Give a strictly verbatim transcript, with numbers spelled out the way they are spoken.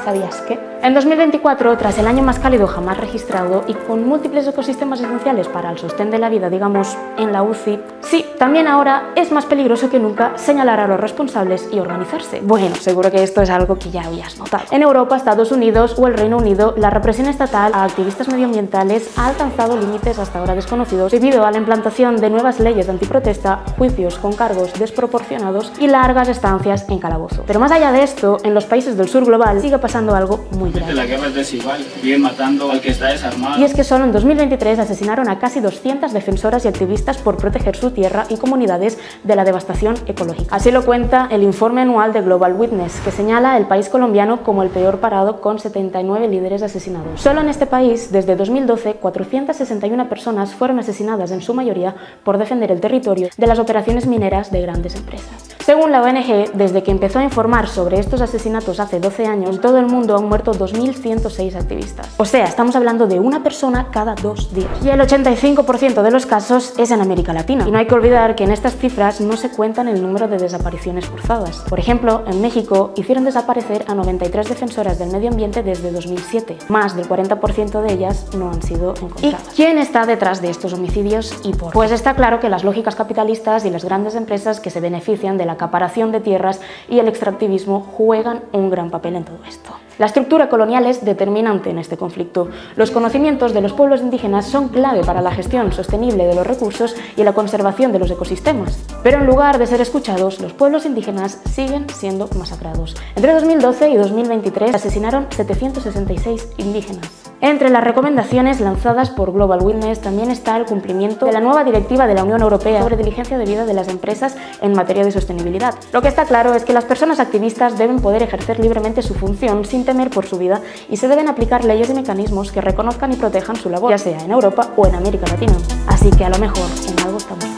¿Sabías qué? En dos mil veinticuatro, tras el año más cálido jamás registrado y con múltiples ecosistemas esenciales para el sostén de la vida, digamos, en la U C I, sí, también ahora es más peligroso que nunca señalar a los responsables y organizarse. Bueno, seguro que esto es algo que ya habías notado. En Europa, Estados Unidos o el Reino Unido, la represión estatal a activistas medioambientales ha alcanzado límites hasta ahora desconocidos debido a la implantación de nuevas leyes de antiprotesta, juicios con cargos desproporcionados y largas estancias en calabozo. Pero más allá de esto, en los países del sur global sigue pasando algo muy grave. La guerra es desigual, viven matando al que está desarmado. Y es que solo en dos mil veintitrés asesinaron a casi doscientas defensoras y activistas por proteger su tierra y comunidades de la devastación ecológica. Así lo cuenta el informe anual de Global Witness, que señala el país colombiano como el peor parado con setenta y nueve líderes asesinados. Solo en este país, desde dos mil doce, cuatrocientas sesenta y una personas fueron asesinadas, en su mayoría por defender el territorio de las operaciones mineras de grandes empresas. Según la O N G, desde que empezó a informar sobre estos asesinatos hace doce años, en todo el mundo han muerto dos mil ciento seis activistas. O sea, estamos hablando de una persona cada dos días. Y el ochenta y cinco por ciento de los casos es en América Latina. Y no hay que olvidar que en estas cifras no se cuentan el número de desapariciones forzadas. Por ejemplo, en México hicieron desaparecer a noventa y tres defensoras del medio ambiente desde dos mil siete. Más del cuarenta por ciento de ellas no han sido encontradas. ¿Y quién está detrás de estos homicidios y por qué? Pues está claro que las lógicas capitalistas y las grandes empresas que se benefician de la acaparación de tierras y el extractivismo juegan un gran papel en todo esto. La estructura colonial es determinante en este conflicto. Los conocimientos de los pueblos indígenas son clave para la gestión sostenible de los recursos y la conservación de los ecosistemas. Pero en lugar de ser escuchados, los pueblos indígenas siguen siendo masacrados. Entre dos mil doce y dos mil veintitrés asesinaron setecientos sesenta y seis indígenas. Entre las recomendaciones lanzadas por Global Witness también está el cumplimiento de la nueva directiva de la Unión Europea sobre diligencia debida de las empresas en materia de sostenibilidad. Lo que está claro es que las personas activistas deben poder ejercer libremente su función sin temer por su vida y se deben aplicar leyes y mecanismos que reconozcan y protejan su labor, ya sea en Europa o en América Latina. Así que a lo mejor en algo estamos